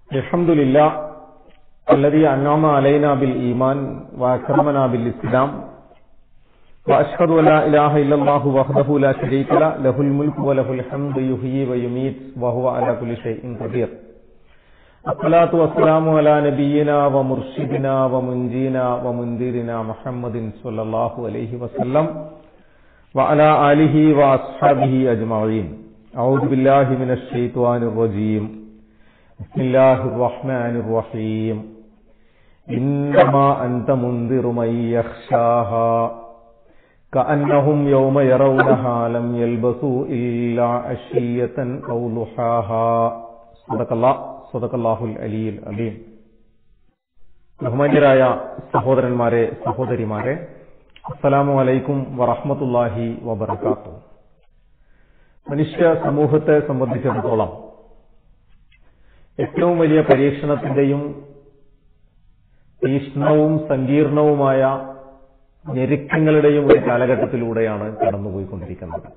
الحمد لله الذي أنعم علينا بالإيمان وأكرمنا بالإسلام وأشهد أن لا إله إلا الله وحده لا شريك له له الملك وله الحمد يحيي ويميت وهو على كل شيء قدير. الصلاة والسلام على نبينا ومرشدنا ومنجينا ومنذرنا محمد صلى الله عليه وسلم وعلى آله وأصحابه أجمعين. أعوذ بالله من الشيطان الرجيم. بسم الله الرحمن الرحيم. إنما أنت منذر من يخشاها كأنهم يوم يرونها لم يلبثوا إلا عشية أو ضحاها. صدق الله العلي العظيم. ബഹുമാന്യരായ സഹോദരന്മാരെ സഹോദരിമാരെ, അസ്സലാമു അലൈക്കും വറഹ്മത്തുള്ളാഹി വബറകാതുഹു. മനുഷ്യ സമൂഹത്തെ സംബന്ധിച്ചിടത്തോളം ഏറ്റവും വലിയ പരീക്ഷണത്തിന്റെയും തീക്ഷ്ണവും സങ്കീർണവുമായ ഞെരുക്കങ്ങളുടെയും ഒരു കാലഘട്ടത്തിലൂടെയാണ് കടന്നുപോയിക്കൊണ്ടിരിക്കുന്നത്.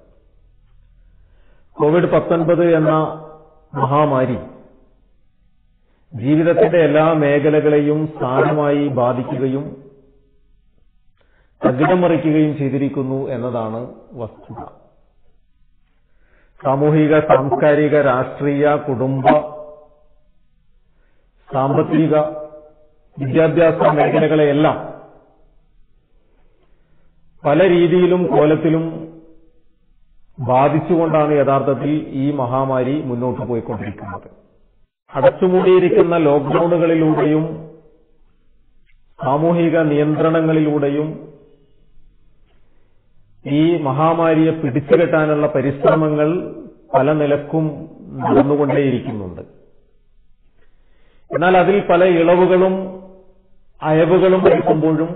കോവിഡ്-19 എന്ന മഹാമാരി ജീവിതത്തിന്റെ എല്ലാ മേഖലകളെയും സാരമായി ബാധിക്കുകയും തകിടം മറിക്കുകയും ചെയ്തിരിക്കുന്നു എന്നതാണ് വസ്തുത. സാമൂഹിക, സാംസ്കാരിക, രാഷ്ട്രീയ, കുടുംബ, സാമ്പത്തിക, വിദ്യാഭ്യാസ മേഖലകളെയെല്ലാം പല രീതിയിലും കോലത്തിലും ബാധിച്ചുകൊണ്ടാണ് യഥാർത്ഥത്തിൽ ഈ മഹാമാരി മുന്നോട്ട് പോയിക്കൊണ്ടിരിക്കുന്നത്. അടച്ചുമൂടിയിരിക്കുന്ന ലോക്ക്ഡൌണുകളിലൂടെയും സാമൂഹിക നിയന്ത്രണങ്ങളിലൂടെയും ഈ മഹാമാരിയെ പിടിച്ചുകെട്ടാനുള്ള പരിശ്രമങ്ങൾ പല നിലക്കും നടന്നുകൊണ്ടേയിരിക്കുന്നുണ്ട്. എന്നാൽ അതിൽ പല ഇളവുകളും അയവുകളും വരുത്തുമ്പോഴും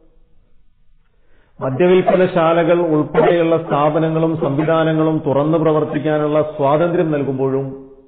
മദ്യവിൽപ്പനശാലകൾ ഉൾപ്പെടെയുള്ള സ്ഥാപനങ്ങളും സംവിധാനങ്ങളും തുറന്നു പ്രവർത്തിക്കാനുള്ള സ്വാതന്ത്ര്യം നൽകുമ്പോഴും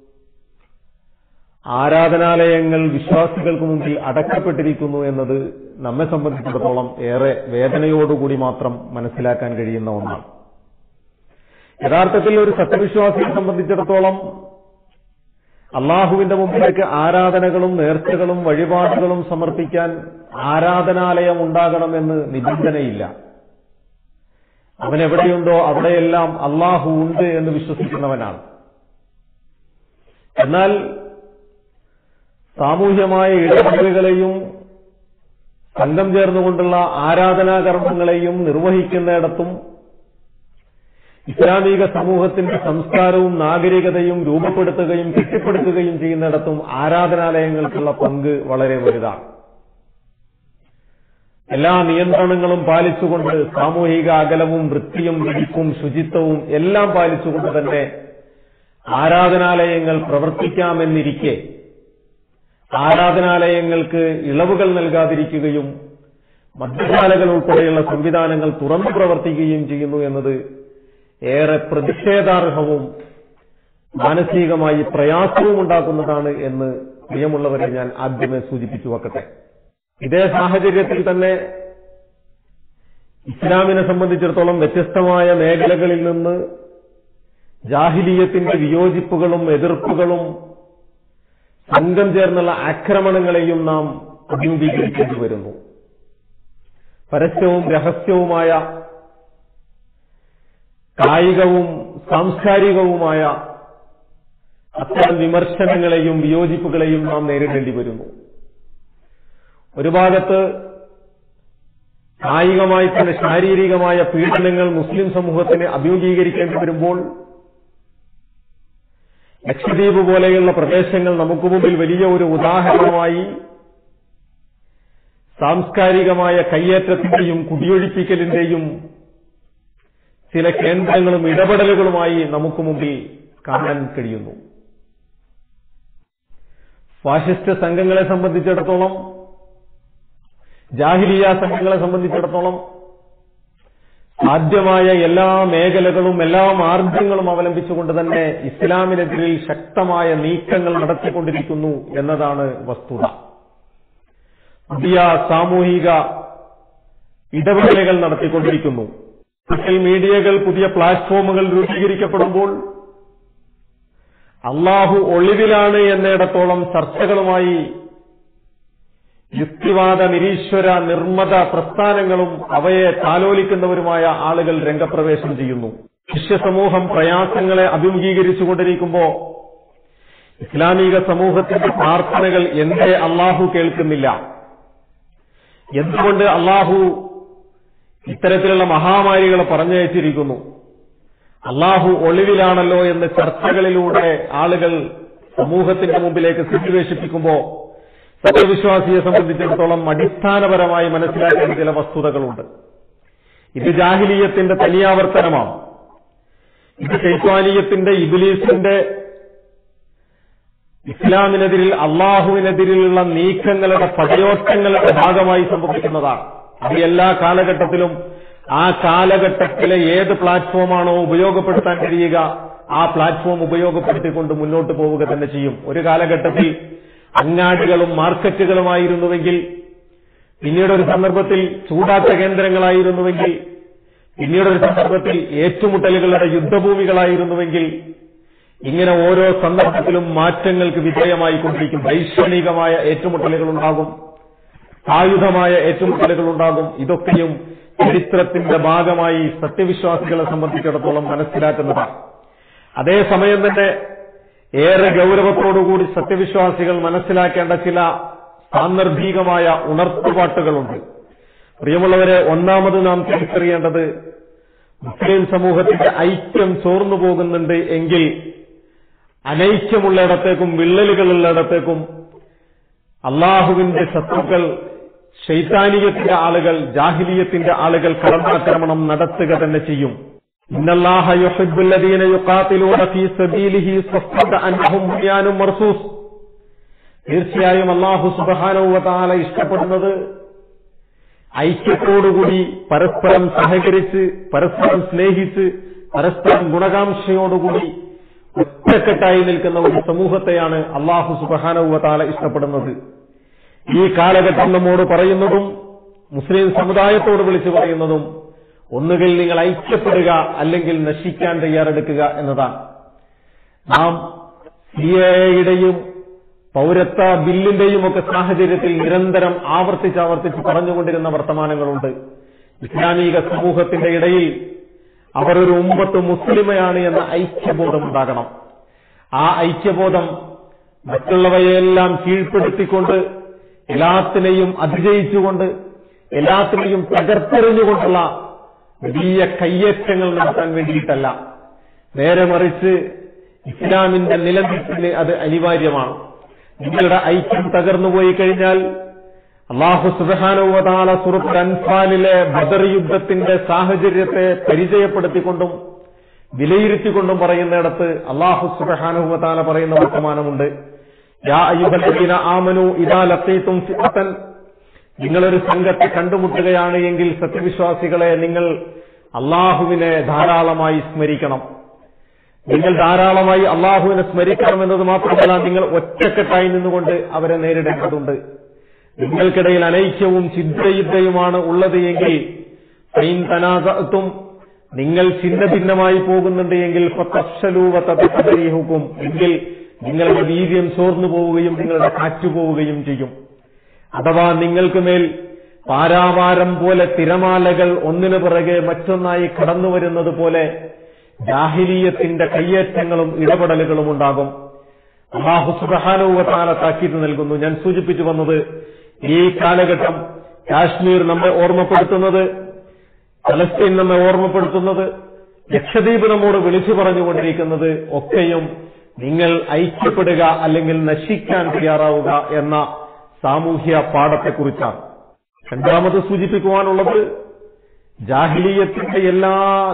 ആരാധനാലയങ്ങൾ വിശ്വാസികൾക്ക് മുമ്പിൽ അടക്കപ്പെട്ടിരിക്കുന്നു എന്നത് നമ്മെ സംബന്ധിച്ചിടത്തോളം ഏറെ വേദനയോടുകൂടി മാത്രം മനസ്സിലാക്കാൻ കഴിയുന്ന ഒന്നാണ്. യഥാർത്ഥത്തിൽ ഒരു സത്യവിശ്വാസിയെ സംബന്ധിച്ചിടത്തോളം അള്ളാഹുവിന്റെ മുമ്പിലേക്ക് ആരാധനകളും നേർച്ചകളും വഴിപാടുകളും സമർപ്പിക്കാൻ ആരാധനാലയം ഉണ്ടാകണമെന്ന് നിബന്ധനയില്ല. അവനെവിടെയുണ്ടോ അവിടെയെല്ലാം അള്ളാഹു ഉണ്ട് എന്ന് വിശ്വസിക്കുന്നവനാണ്. എന്നാൽ സാമൂഹ്യമായ ഇടപെടലുകളെയും സംഘം ചേർന്നുകൊണ്ടുള്ള ആരാധനാകർമ്മങ്ങളെയും നിർവഹിക്കുന്നിടത്തും ഇസ്ലാമിക സമൂഹത്തിന്റെ സംസ്കാരവും നാഗരികതയും രൂപപ്പെടുത്തുകയും കെട്ടിപ്പടുക്കുകയും ചെയ്യുന്നിടത്തും ആരാധനാലയങ്ങൾക്കുള്ള പങ്ക് വളരെ വലുതാണ്. എല്ലാ നിയന്ത്രണങ്ങളും പാലിച്ചുകൊണ്ട് സാമൂഹിക അകലവും വൃത്തിയും വെടിപ്പും ശുചിത്വവും എല്ലാം പാലിച്ചുകൊണ്ട് തന്നെ ആരാധനാലയങ്ങൾ പ്രവർത്തിക്കാമെന്നിരിക്കെ ആരാധനാലയങ്ങൾക്ക് ഇളവുകൾ നൽകാതിരിക്കുകയും മദ്യശാലകൾ ഉൾപ്പെടെയുള്ള സംവിധാനങ്ങൾ തുറന്നു പ്രവർത്തിക്കുകയും ചെയ്യുന്നു എന്നത് ഏറെ പ്രതിഷേധാർഹവും മാനസികമായി പ്രയാസവും ഉണ്ടാക്കുന്നതാണ് എന്ന് പ്രിയമുള്ളവരെ ഞാൻ ആദ്യമേ സൂചിപ്പിച്ചു വെക്കട്ടെ. ഇതേ സാഹചര്യത്തിൽ തന്നെ ഇസ്ലാമിനെ സംബന്ധിച്ചിടത്തോളം വ്യത്യസ്തമായ മേഖലകളിൽ നിന്ന് ജാഹിലിയത്തിന്റെ വിയോജിപ്പുകളും എതിർപ്പുകളും സംഘം ചേർന്നുള്ള ആക്രമണങ്ങളെയും നാം അഭിമുഖീകരിക്കേണ്ടി വരുന്നു. പരസ്യവും രഹസ്യവുമായ കായികവും സാംസ്കാരികവുമായ അത്തരം വിമർശനങ്ങളെയും വിയോജിപ്പുകളെയും നാം നേരിടേണ്ടി വരുന്നു. ഒരു ഭാഗത്ത് കായികമായി തന്നെ ശാരീരികമായ പീഡനങ്ങൾ മുസ്ലിം സമൂഹത്തിന് അഭിമുഖീകരിക്കേണ്ടി വരുമ്പോൾ ലക്ഷദ്വീപ് പോലെയുള്ള പ്രദേശങ്ങൾ നമുക്ക് മുമ്പിൽ വലിയ ഒരു ഉദാഹരണമായി സാംസ്കാരികമായ കയ്യേറ്റത്തിന്റെയും കുടിയൊഴിപ്പിക്കലിന്റെയും ചില കേന്ദ്രങ്ങളും ഇടപെടലുകളുമായി നമുക്ക് മുമ്പിൽ കാണാൻ കഴിയുന്നു. ഫാഷിസ്റ്റ് സംഘങ്ങളെ സംബന്ധിച്ചിടത്തോളം, ജാഹിലിയ സംഘങ്ങളെ സംബന്ധിച്ചിടത്തോളം സാധ്യമായ എല്ലാ മേഖലകളും എല്ലാ മാർഗങ്ങളും അവലംബിച്ചുകൊണ്ട് തന്നെ ഇസ്ലാമിനെതിരിൽ ശക്തമായ നീക്കങ്ങൾ നടത്തിക്കൊണ്ടിരിക്കുന്നു എന്നതാണ് വസ്തുത. പുതിയ സാമൂഹിക ഇടപെടലുകൾ നടത്തിക്കൊണ്ടിരിക്കുന്നു. സോഷ്യൽ മീഡിയകൾ, പുതിയ പ്ലാറ്റ്ഫോമുകൾ രൂപീകരിക്കപ്പെടുമ്പോൾ അള്ളാഹു ഒളിവിലാണ് എന്നിടത്തോളം ചർച്ചകളുമായി യുക്തിവാദ നിരീശ്വര നിർമ്മത പ്രസ്ഥാനങ്ങളും അവയെ താലോലിക്കുന്നവരുമായ ആളുകൾ രംഗപ്രവേശം ചെയ്യുന്നു. ശിഷ്യസമൂഹം പ്രയാസങ്ങളെ അഭിമുഖീകരിച്ചുകൊണ്ടിരിക്കുമ്പോൾ ഇസ്ലാമിക സമൂഹത്തിന്റെ പ്രാർത്ഥനകൾ എന്തേ അള്ളാഹു കേൾക്കുന്നില്ല? എന്തുകൊണ്ട് അള്ളാഹു ഇത്തരത്തിലുള്ള മഹാമാരികളെ പറഞ്ഞയച്ചിരിക്കുന്നു? അള്ളാഹു ഒളിവിലാണല്ലോ എന്ന് ചർച്ചകളിലൂടെ ആളുകൾ സമൂഹത്തിന്റെ മുമ്പിലേക്ക് സന്നിവേശിപ്പിക്കുമ്പോൾ സത്യവിശ്വാസിയെ സംബന്ധിച്ചിടത്തോളം അടിസ്ഥാനപരമായി മനസ്സിലാക്കേണ്ട ചില വസ്തുതകളുണ്ട്. ഇത് ജാഹിലിയത്തിന്റെ തനിയാവർത്തനമാണ്. ഇത് ശൈത്വാനിയത്തിന്റെ, ഇബ്ലീസിന്റെ ഇസ്ലാമിനെതിരിൽ അള്ളാഹുവിനെതിരിലുള്ള നീക്കങ്ങളുടെ പടയോട്ടങ്ങളുടെ ഭാഗമായി സംഭവിക്കുന്നതാണ്. അത് എല്ലാ കാലഘട്ടത്തിലും ആ കാലഘട്ടത്തിലെ ഏത് പ്ലാറ്റ്ഫോമാണോ ഉപയോഗപ്പെടുത്താൻ കഴിയുക ആ പ്ലാറ്റ്ഫോം ഉപയോഗപ്പെടുത്തിക്കൊണ്ട് മുന്നോട്ട് പോവുക തന്നെ ചെയ്യും. ഒരു കാലഘട്ടത്തിൽ അങ്ങാടികളും മാർക്കറ്റുകളുമായിരുന്നുവെങ്കിൽ, പിന്നീടൊരു സന്ദർഭത്തിൽ ചൂടാട്ട കേന്ദ്രങ്ങളായിരുന്നുവെങ്കിൽ, പിന്നീടൊരു സന്ദർഭത്തിൽ ഏറ്റുമുട്ടലുകളുടെ യുദ്ധഭൂമികളായിരുന്നുവെങ്കിൽ, ഇങ്ങനെ ഓരോ സന്ദർഭത്തിലും മാറ്റങ്ങൾക്ക് വിധേയമായി കൊണ്ടിരിക്കും. വൈശ്വനികമായ ഏറ്റുമുട്ടലുകളുണ്ടാകും, ആയുധമായ ഏറ്റുമുട്ടലുകളുണ്ടാകും. ഇതൊക്കെയും ചരിത്രത്തിന്റെ ഭാഗമായി സത്യവിശ്വാസികളെ സംബന്ധിച്ചിടത്തോളം മനസ്സിലാക്കുന്നതാണ്. അതേസമയം തന്നെ ഏറെ ഗൌരവത്തോടുകൂടി സത്യവിശ്വാസികൾ മനസ്സിലാക്കേണ്ട ചില സാന്ദർഭികമായ ഉണർത്തുപാട്ടുകളുണ്ട്. പ്രിയമുള്ളവരെ, ഒന്നാമത് നാം തിരിച്ചറിയേണ്ടത് മുസ്ലിം സമൂഹത്തിന്റെ ഐക്യം ചോർന്നു പോകുന്നുണ്ട് എങ്കിൽ അനൈക്യമുള്ളിടത്തേക്കും വിള്ളലുകളുള്ളിടത്തേക്കും അള്ളാഹുവിന്റെ ശത്രുക്കൾ, ശൈത്താനിയത്തിന്റെ ആളുകൾ, ജാഹിലിയത്തിന്റെ ആളുകൾ കടന്നാക്രമണം നടത്തുക തന്നെ ചെയ്യും. ഇന്നല്ലാഹ യുഹിബ്ബുൽ ലദീന യുഖാതിലൂന ഫീ സബീലിഹി സഫ്ഫൻ അൻഹും ബുനിയാനും മർസൂസ്. തീർച്ചയായും അല്ലാഹു സുബ്ഹാനഹു വ തആല ഇഷ്ടപ്പെടുന്നത് ഐക്യത്തോടുകൂടി പരസ്പരം സഹകരിച്ച്, പരസ്പരം സ്നേഹിച്ച്, പരസ്പരം ഗുണകാംക്ഷയോടുകൂടി ഒറ്റക്കെട്ടായി നിൽക്കുന്ന ഒരു സമൂഹത്തെയാണ് അല്ലാഹു സുബ്ഹാനഹു വ തആല ഇഷ്ടപ്പെടുന്നത്. ഈ കാലഘട്ടം നമ്മോട് പറയുന്നതും മുസ്ലിം സമുദായത്തോട് വിളിച്ചു പറയുന്നതും ഒന്നുകിൽ നിങ്ങൾ ഐക്യപ്പെടുക, അല്ലെങ്കിൽ നശിക്കാൻ തയ്യാറെടുക്കുക എന്നതാണ്. നാം സിഎഎയുടെയും പൗരത്വ ബില്ലിന്റെയും ഒക്കെ സാഹചര്യത്തിൽ നിരന്തരം ആവർത്തിച്ച് പറഞ്ഞുകൊണ്ടിരുന്ന വർത്തമാനങ്ങളുണ്ട്. ഇസ്ലാമിക സമൂഹത്തിന്റെ ഇടയിൽ അവർ ഒരു ഉമ്മത്ത് മുസ്ലിമയാണ് എന്ന ഐക്യബോധം ഉണ്ടാകണം. ആ ഐക്യബോധം മറ്റുള്ളവയെല്ലാം കീഴ്പ്പെടുത്തിക്കൊണ്ട്, എല്ലാത്തിനെയും അതിജയിച്ചുകൊണ്ട്, എല്ലാത്തിനെയും തകർത്തെറിഞ്ഞുകൊണ്ടുള്ള വലിയ കയ്യേറ്റങ്ങൾ നടത്താൻ വേണ്ടിയിട്ടല്ല, നേരെ മറിച്ച് ഇസ്ലാമിന്റെ നിലനിൽപ്പിന് അത് അനിവാര്യമാണ്. നിങ്ങളുടെ ഐക്യം തകർന്നുപോയി കഴിഞ്ഞാൽ അല്ലാഹു സുബ്ഹാനഹു വ തആല സൂറത്തുൽ അൻഫാലിലെ ബദർ യുദ്ധത്തിന്റെ സാഹചര്യത്തെ പരിചയപ്പെടുത്തിക്കൊണ്ടും വിലയിരുത്തിക്കൊണ്ടും പറയുന്നിടത്ത് അല്ലാഹു സുബ്ഹാനഹു വ തആല പറയുന്ന വർത്തമാനമുണ്ട്. യാ അയ്യുഹല്ലദീന ആമനൂ ഇദാ ലഖീതും ഫിഅതൻ, നിങ്ങളൊരു സംഘത്തെ കണ്ടുമുട്ടുകയാണ് എങ്കിൽ സത്യവിശ്വാസികളെ നിങ്ങൾ അള്ളാഹുവിനെ ധാരാളമായി സ്മരിക്കണം. നിങ്ങൾ ധാരാളമായി അള്ളാഹുവിനെ സ്മരിക്കണം എന്നത് മാത്രമല്ല, നിങ്ങൾ ഒറ്റക്കെട്ടായി നിന്നുകൊണ്ട് അവരെ നേരിടേണ്ടതുണ്ട്. നിങ്ങൾക്കിടയിൽ അനൈക്യവും ഛിദ്രയുദ്ധയുമാണ് ഉള്ളത് എങ്കിൽ, ഫൈൻ തനാസഅതും, നിങ്ങൾ ഛിന്ന ഭിന്നമായി പോകുന്നുണ്ട് എങ്കിൽ, ഫതഫ്ശലൂ വതതഫരീഹുക്കും, എങ്കിൽ നിങ്ങളുടെ വീര്യം ചോർന്നു പോവുകയും നിങ്ങളുടെ കാറ്റുപോവുകയും ചെയ്യും. അഥവാ നിങ്ങൾക്ക് മേൽ പാരാവാരം പോലെ തിരമാലകൾ ഒന്നിനു പിറകെ മറ്റൊന്നായി കടന്നു വരുന്നത് പോലെ ജാഹിലിയത്തിന്റെ കയ്യേറ്റങ്ങളും ഇടപെടലുകളും ഉണ്ടാകും. അല്ലാഹു സുബ്ഹാനഹു വ തആല താക്കീത് നൽകുന്നു. ഞാൻ സൂചിപ്പിച്ചു വന്നത്, ഈ കാലഘട്ടം കാശ്മീർ നമ്മെ ഓർമ്മപ്പെടുത്തുന്നത്, ഫലസ്തീൻ നമ്മെ ഓർമ്മപ്പെടുത്തുന്നത്, ലക്ഷദ്വീപ് നമ്മോട് വിളിച്ചു പറഞ്ഞുകൊണ്ടിരിക്കുന്നത് ഒക്കെയും നിങ്ങൾ ഐക്യപ്പെടുക, അല്ലെങ്കിൽ നശിക്കാൻ തയ്യാറാവുക എന്ന സാമൂഹ്യ പാഠത്തെക്കുറിച്ചാണ്. രണ്ടാമത് സൂചിപ്പിക്കുവാനുള്ളത്, ജാഹിലിയത്തിന്റെ എല്ലാ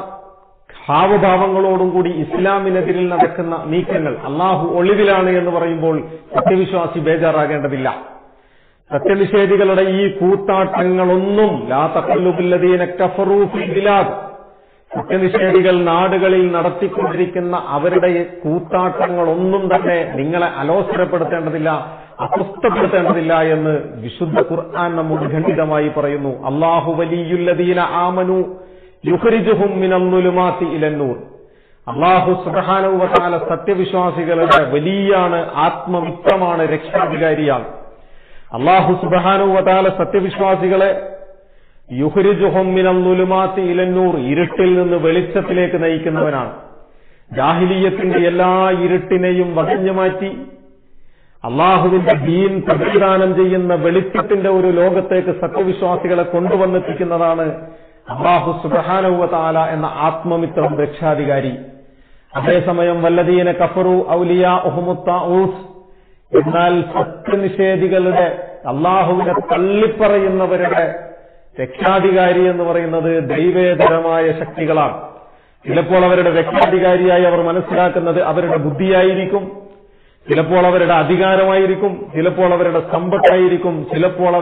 ഭാവഭാവങ്ങളോടും കൂടി ഇസ്ലാമിനെതിരിൽ നടക്കുന്ന നീക്കങ്ങൾ, അള്ളാഹു ഒളിവിലാണ് എന്ന് പറയുമ്പോൾ സത്യവിശ്വാസി ബേജാറാകേണ്ടതില്ല. സത്യനിഷേധികളുടെ ഈ കൂത്താട്ടങ്ങളൊന്നും ലാ തഖല്ലുബുൽ ലദീന കഫറൂ ഫിൽ ബിലാദ്, സത്യനിഷേധികൾ നാടുകളിൽ നടത്തിക്കൊണ്ടിരിക്കുന്ന അവരുടെ കൂത്താട്ടങ്ങളൊന്നും തന്നെ നിങ്ങളെ അലോസരപ്പെടുത്തേണ്ടതില്ല, അസ്വസ്ഥപ്പെടുത്തേണ്ടതില്ല എന്ന് വിശുദ്ധ ഖുർആൻ നമ്മോട് ഖണ്ഡിതമായി പറയുന്നു. അല്ലാഹു വലിയുൽ ലദീന ആമനു യുഖ്രിജുഹും മിനൽ ളുലുമാതി ഇലൻ നൂർ. അല്ലാഹു സുബ്ഹാനഹു വ തആല സത്യവിശ്വാസികളുടെ വലിയാണ്, ആത്മമിത്രമാണ്, രക്ഷാധികാരിയാണ്. അല്ലാഹു സുബ്ഹാനഹു വ തആല സത്യവിശ്വാസികളെ യുഖ്രിജുഹും മിനൽ ളുലുമാത്തി ഇലന്നൂർ, ഇരുട്ടിൽ നിന്ന് വെളിച്ചത്തിലേക്ക് നയിക്കുന്നവനാണ്. ജാഹിലിയ്യത്തിന്റെ എല്ലാ ഇരുട്ടിനെയും വകഞ്ഞു മാറ്റി അള്ളാഹുവിന്റെ ദീൻ പ്രതിദാനം ചെയ്യുന്ന വെളിച്ചത്തിന്റെ ഒരു ലോകത്തേക്ക് സത്യവിശ്വാസികളെ കൊണ്ടുവന്നെത്തിക്കുന്നതാണ് അല്ലാഹു സുബ്ഹാനഹു വ തആല എന്ന ആത്മമിത്രം, രക്ഷാധികാരി. അതേസമയം വല്ലദീന കഫറു ഔലിയാഉഹുമുത് താഊത്ത്, എന്നാൽ സത്യനിഷേധികളുടെ, അള്ളാഹുവിനെ തള്ളിപ്പറയുന്നവരുടെ രക്ഷാധികാരി എന്ന് പറയുന്നത് ദൈവേതരമായ ശക്തികളാണ്. ചിലപ്പോൾ അവരുടെ രക്ഷാധികാരിയായി അവർ മനസ്സിലാക്കുന്നത് അവരുടെ ബുദ്ധിയായിരിക്കും, ചിലപ്പോൾ അവരുടെ അധികാരമായിരിക്കും, ചിലപ്പോൾ അവരുടെ സമ്പത്തായിരിക്കും, ചിലപ്പോൾ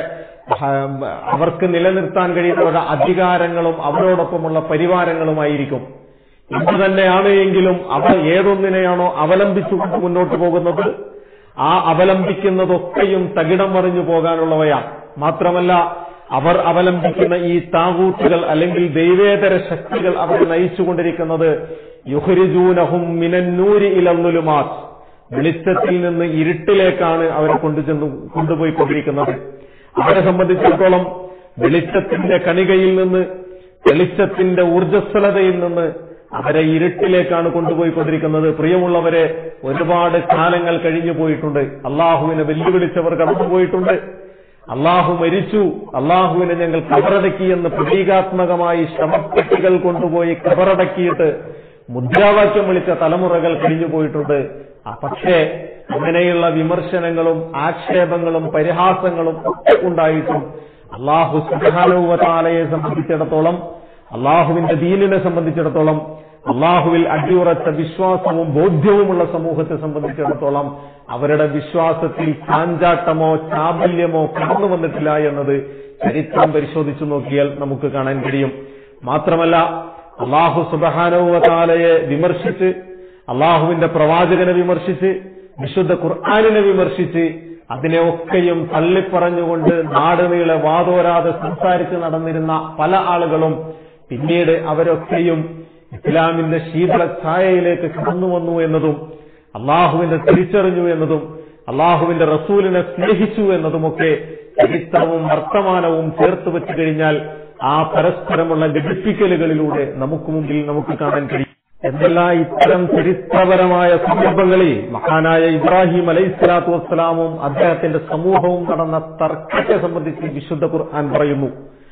അവർക്ക് നിലനിർത്താൻ കഴിയുന്നവരുടെ അധികാരങ്ങളും അവരോടൊപ്പമുള്ള പരിവാരങ്ങളുമായിരിക്കും. ഇത് തന്നെയാണ് എങ്കിലും അവർ ഏതൊന്നിനെയാണോ അവലംബിച്ചുകൊണ്ട് മുന്നോട്ട് പോകുന്നത്, ആ അവലംബിക്കുന്നതൊക്കെയും തകിടം മറിഞ്ഞു പോകാനുള്ളവയാണ്. മാത്രമല്ല, അവർ അവലംബിക്കുന്ന ഈ താഗൂത്തുകൾ അല്ലെങ്കിൽ ദൈവേതര ശക്തികൾ അവരെ നയിച്ചുകൊണ്ടിരിക്കുന്നത് യുഖ്രിജൂനഹും മിനന്നൂരി ഇലൽ ളുലുമാത്ത്, വെളിച്ചത്തിൽ നിന്ന് ഇരുട്ടിലേക്കാണ് അവരെ കൊണ്ടുപോയിക്കൊണ്ടിരിക്കുന്നത്. അവരെ സംബന്ധിച്ചിടത്തോളം വെളിച്ചത്തിന്റെ കണികയിൽ നിന്ന്, വെളിച്ചത്തിന്റെ ഊർജ്ജസ്വലതയിൽ നിന്ന് അവരെ ഇരുട്ടിലേക്കാണ് കൊണ്ടുപോയിക്കൊണ്ടിരിക്കുന്നത്. പ്രിയമുള്ളവരെ, ഒരുപാട് കാലങ്ങൾ കഴിഞ്ഞു പോയിട്ടുണ്ട്. അള്ളാഹുവിനെ വെല്ലുവിളിച്ചവർ കടന്നുപോയിട്ടുണ്ട്. അള്ളാഹു മരിച്ചു, അള്ളാഹുവിനെ ഞങ്ങൾ കബറടക്കിയെന്ന് പ്രതീകാത്മകമായി ശവപ്പെട്ടികൾ കൊണ്ടുപോയി കബറടക്കിയിട്ട് മുദ്രാവാക്യം വിളിച്ച തലമുറകൾ കഴിഞ്ഞു പോയിട്ടുണ്ട്. പക്ഷേ അങ്ങനെയുള്ള വിമർശനങ്ങളും ആക്ഷേപങ്ങളും പരിഹാസങ്ങളും ഒക്കെ ഉണ്ടായിട്ടും അല്ലാഹു സുബ്ഹാനഹു വ തആലയെ സംബന്ധിച്ചിടത്തോളം, അള്ളാഹുവിന്റെ ദീനിനെ സംബന്ധിച്ചിടത്തോളം, അള്ളാഹുവിൽ അടിയുറച്ച വിശ്വാസവും ബോധ്യവുമുള്ള സമൂഹത്തെ സംബന്ധിച്ചിടത്തോളം അവരുടെ വിശ്വാസത്തിൽ ചാഞ്ചാട്ടമോ ചാബല്യമോ കടന്നു വന്നിട്ടില്ല എന്നത് ചരിത്രം പരിശോധിച്ചു നോക്കിയാൽ നമുക്ക് കാണാൻ കഴിയും. മാത്രമല്ല, അല്ലാഹു സുബ്ഹാനഹു വ തആലയെ വിമർശിച്ച്, അള്ളാഹുവിന്റെ പ്രവാചകനെ വിമർശിച്ച്, വിശുദ്ധ ഖുർആനിനെ വിമർശിച്ച്, അതിനെയൊക്കെയും തള്ളിപ്പറഞ്ഞുകൊണ്ട് നാടുനീളെ വാതോരാതെ സംസാരിച്ച് നടന്നിരുന്ന പല ആളുകളും പിന്നീട് അവരൊക്കെയും ഇസ്ലാമിന്റെ ശീതള ഛായയിലേക്ക് കടന്നു വന്നു എന്നതും, അള്ളാഹുവിന്റെ തിരിച്ചറിഞ്ഞു എന്നതും, അള്ളാഹുവിന്റെ റസൂലിനെ സ്നേഹിച്ചു എന്നതുമൊക്കെ ചരിത്രവും വർത്തമാനവും ചേർത്ത് വെച്ചു കഴിഞ്ഞാൽ ആ പരസ്പരമുള്ള ഘടിപ്പിക്കലുകളിലൂടെ നമുക്ക് മുമ്പിൽ നമുക്ക് കാണാൻ കഴിയും. എന്നല്ല, ഇത്തരം ചരിത്രപരമായ സന്ദർഭങ്ങളിൽ മഹാനായ ഇബ്രാഹിം അലൈഹിസ്സലാത്തു വസ്സലാമും അദ്ദേഹത്തിന്റെ സമൂഹവും നടന്ന തർക്കത്തെ സംബന്ധിച്ച് വിശുദ്ധ ഖുർആൻ പറയുന്നു,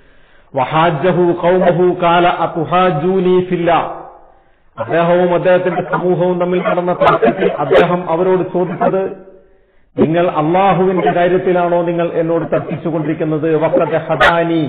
വഹാജഹു ഖൗമുഹു ഖാല അതുഹാജൂനി ഫില്ലാഹ്. അദ്ദേഹവും അദ്ദേഹത്തിന്റെ സമൂഹവും തമ്മിൽ നടന്ന തർക്കത്തിൽ അദ്ദേഹം അവരോട് ചോദിച്ചത്, നിങ്ങൾ അള്ളാഹുവിന്റെ കാര്യത്തിലാണോ നിങ്ങൾ എന്നോട് തർക്കിച്ചുകൊണ്ടിരിക്കുന്നത്? വഖദ് ഹദാനി,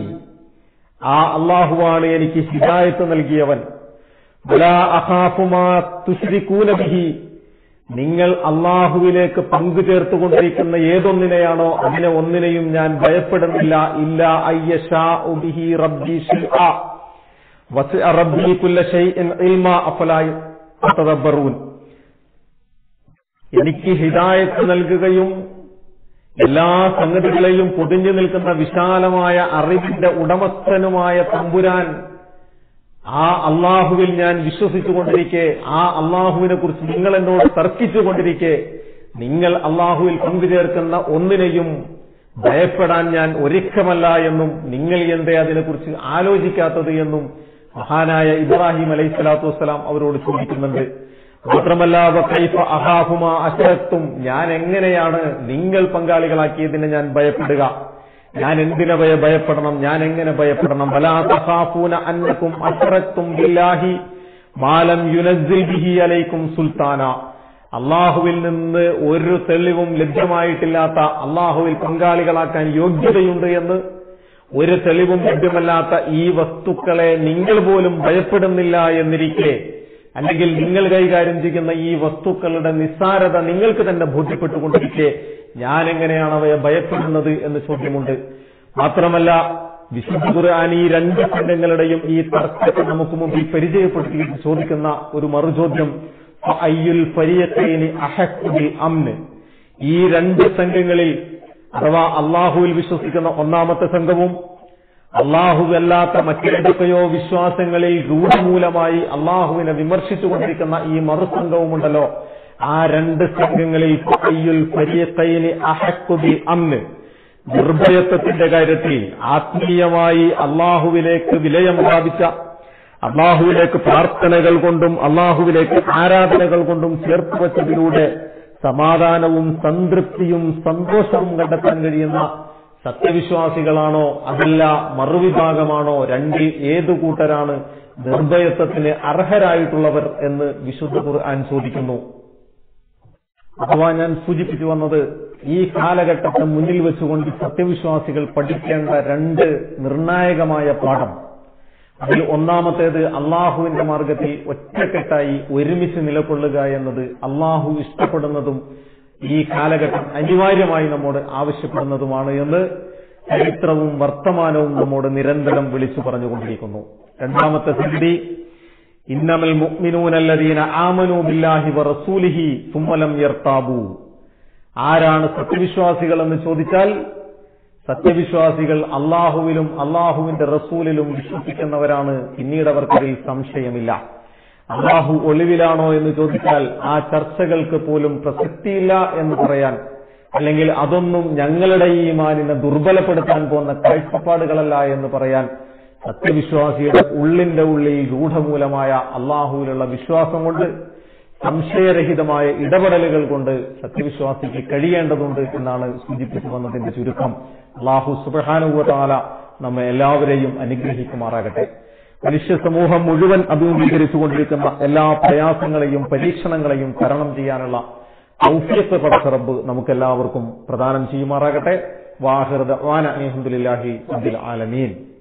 ആ അള്ളാഹുവാണ് എനിക്ക് ഹിദായത്ത് നൽകിയവൻ. വലാ അഖാഫു മാ തുശ്രികൂന ബിഹി, നിങ്ങൾ അള്ളാഹുവിലേക്ക് പങ്കു ചേർത്തുകൊണ്ടിരിക്കുന്ന ഏതൊന്നിനെയാണോ അതിനെ ഒന്നിനെയും ഞാൻ ഭയപ്പെടുന്നില്ല. ഇല്ലാ അയ്യശാഉ ബിഹി റബ്ബി ശൈഅ വസിഅ റബ്ബി കുല്ല ശൈഇൻ ഇൽമാ അഫലാ തതദബ്ബറൂൻ. എനിക്ക് ഹിദായത്ത് നൽകുകയും എല്ലാ സംഗതികളെയും പൊതിഞ്ഞു നിൽക്കുന്ന വിശാലമായ അറിവിന്റെ ഉടമസ്ഥനുമായ തമ്പുരാൻ, ആ അള്ളാഹുവിൽ ഞാൻ വിശ്വസിച്ചുകൊണ്ടിരിക്കെ, ആ അള്ളാഹുവിനെ കുറിച്ച് നിങ്ങൾ എന്നോട് തർക്കിച്ചുകൊണ്ടിരിക്കെ, നിങ്ങൾ അള്ളാഹുവിൽ പങ്കുചേർക്കുന്ന ഒന്നിനെയും ഭയപ്പെടാൻ ഞാൻ ഒരുക്കമല്ല എന്നും നിങ്ങൾ എന്തേ അതിനെക്കുറിച്ച് ആലോചിക്കാത്തത് എന്നും മഹാനായ ഇബ്രാഹിം അലൈഹിസ്സലാത്തു വസ്സലാം അവരോട് ചോദിക്കുന്നുണ്ട്. മാത്രമല്ല, വകൈഫ അഖാഫു മാ അശ്റക്തും, ഞാൻ എങ്ങനെയാണ് നിങ്ങൾ പങ്കാളികളാക്കിയതിനെ ഞാൻ ഭയപ്പെടുക? ഞാൻ എന്തിനെ ഭയപ്പെടണം? ഞാൻ എങ്ങനെ ഭയപ്പെടണം? വലാ തഖാഫൂന അന്നകും അശ്റക്തും ബില്ലാഹി മാ ലം യുനസ്സിൽ ബിഹി അലൈക്കും സുൽത്താന. അള്ളാഹുവിൽ നിന്ന് ഒരു തെളിവും ലഭ്യമായിട്ടില്ലാത്ത, അള്ളാഹുവിൽ പങ്കാളികളാക്കാൻ യോഗ്യതയുണ്ട് എന്ന് ഒരു തെളിവും ലഭ്യമല്ലാത്ത ഈ വസ്തുക്കളെ നിങ്ങൾ പോലും ഭയപ്പെടുന്നില്ല എന്നിരിക്കെ, അല്ലെങ്കിൽ നിങ്ങൾ കൈകാര്യം ചെയ്യുന്ന ഈ വസ്തുക്കളുടെ നിസ്സാരത നിങ്ങൾക്ക് തന്നെ ബോധ്യപ്പെട്ടുകൊണ്ടിരിക്കെ ഞാൻ എങ്ങനെയാണ് അവയെ ഭയപ്പെടുന്നത് എന്ന് ചോദ്യമുണ്ട്. മാത്രമല്ല, വിശുദ്ധ ഖുർആൻ ഈ രണ്ട് സംഘങ്ങളുടെയും ഈ തർക്കത്തെ നമുക്ക് മുമ്പിൽ പരിചയപ്പെടുത്തി ചോദിക്കുന്ന ഒരു മറുചോദ്യം, അയ്യുൽ ഫരീഖൈനി അഹഖു ബിൽ അംൻ. ഈ രണ്ട് സംഘങ്ങളിൽ, അഥവാ അള്ളാഹുവിൽ വിശ്വസിക്കുന്ന ഒന്നാമത്തെ സംഘവും അള്ളാഹുവല്ലാത്ത മറ്റേതൊക്കെയോ വിശ്വാസങ്ങളിൽ രൂഢമൂലമായി അള്ളാഹുവിനെ വിമർശിച്ചുകൊണ്ടിരിക്കുന്ന ഈ മറുസംഘവുമുണ്ടല്ലോ, ആ രണ്ട് സംഘങ്ങളിൽ നിർഭയത്വത്തിന്റെ കാര്യത്തിൽ ആത്മീയമായി അള്ളാഹുവിലേക്ക് വിലയം പ്രാപിച്ച, അള്ളാഹുവിലേക്ക് പ്രാർത്ഥനകൾ കൊണ്ടും അള്ളാഹുവിലേക്ക് ആരാധനകൾ കൊണ്ടും ചേർത്ത് വച്ചതിലൂടെ സമാധാനവും സംതൃപ്തിയും സന്തോഷവും കണ്ടെത്താൻ കഴിയുന്ന സത്യവിശ്വാസികളാണോ അതല്ല മറുവിഭാഗമാണോ, രണ്ടിൽ ഏതു കൂട്ടരാണ് നിർഭയത്വത്തിന് അർഹരായിട്ടുള്ളവർ എന്ന് വിശുദ്ധ ഖുർആൻ ചോദിക്കുന്നു. അഥവാ ഞാൻ സൂചിപ്പിച്ചു വന്നത്, ഈ കാലഘട്ടത്തെ മുന്നിൽ വെച്ചുകൊണ്ട് സത്യവിശ്വാസികൾ പഠിക്കേണ്ട രണ്ട് നിർണായകമായ പാഠം. അതിൽ ഒന്നാമത്തേത് അള്ളാഹുവിന്റെ മാർഗത്തിൽ ഒറ്റക്കെട്ടായി ഒരുമിച്ച് നിലകൊള്ളുക എന്നത് അള്ളാഹു ഇഷ്ടപ്പെടുന്നതും ഈ കാലഘട്ടം അനിവാര്യമായി നമ്മോട് ആവശ്യപ്പെടുന്നതുമാണ് എന്ന് ചരിത്രവും വർത്തമാനവും നമ്മോട് നിരന്തരം വിളിച്ചു പറഞ്ഞുകൊണ്ടിരിക്കുന്നു. രണ്ടാമത്തെ സ്ഥിതി, ഇന്നമൽ മുഅ്മിനൂനല്ലദീന ആമനൂ ബില്ലാഹി വറസൂലിഹി സുമ്മ ലം യർതാബൂ. ആരാണ് സത്യവിശ്വാസികൾ എന്ന് ചോദിച്ചാൽ, സത്യവിശ്വാസികൾ അള്ളാഹുവിലും അള്ളാഹുവിന്റെ റസൂലിലും വിശ്വസിക്കുന്നവരാണ്, പിന്നീട് അവർക്കതിൽ സംശയമില്ല. അള്ളാഹു ഒളിവിലാണോ എന്ന് ചോദിച്ചാൽ ആ ചർച്ചകൾക്ക് പോലും പ്രസക്തിയില്ല എന്ന് പറയാൻ, അല്ലെങ്കിൽ അതൊന്നും ഞങ്ങളുടെ ഈ ഈമാനിനെ ദുർബലപ്പെടുത്താൻ പോകുന്ന കാഴ്ചപ്പാടുകളല്ല എന്ന് പറയാൻ സത്യവിശ്വാസിയുടെ ഉള്ളിന്റെ ഉള്ളിൽ രൂഢമൂലമായ അള്ളാഹുവിലുള്ള വിശ്വാസം കൊണ്ട്, സംശയരഹിതമായ ഇടപെടലുകൾ കൊണ്ട് സത്യവിശ്വാസിക്ക് കഴിയേണ്ടതുണ്ട് എന്നാണ് സൂചിപ്പിച്ചു വന്നതിന്റെ ചുരുക്കം. അള്ളാഹു സുബ്ഹാനഹു വ തആല നമ്മെ എല്ലാവരെയും അനുഗ്രഹിക്കുമാറാകട്ടെ. മനുഷ്യ സമൂഹം മുഴുവൻ അഭിമുഖീകരിച്ചുകൊണ്ടിരിക്കുന്ന എല്ലാ പ്രയാസങ്ങളെയും പരീക്ഷണങ്ങളെയും തരണം ചെയ്യാനുള്ള തൗഫീഖ് പടച്ച റബ്ബ് നമുക്കെല്ലാവർക്കും പ്രദാനം ചെയ്യുമാറാകട്ടെ. വാഹിറ ദഅ്വാന അൽഹംദുലില്ലാഹി റബ്ബിൽ ആലമീൻ.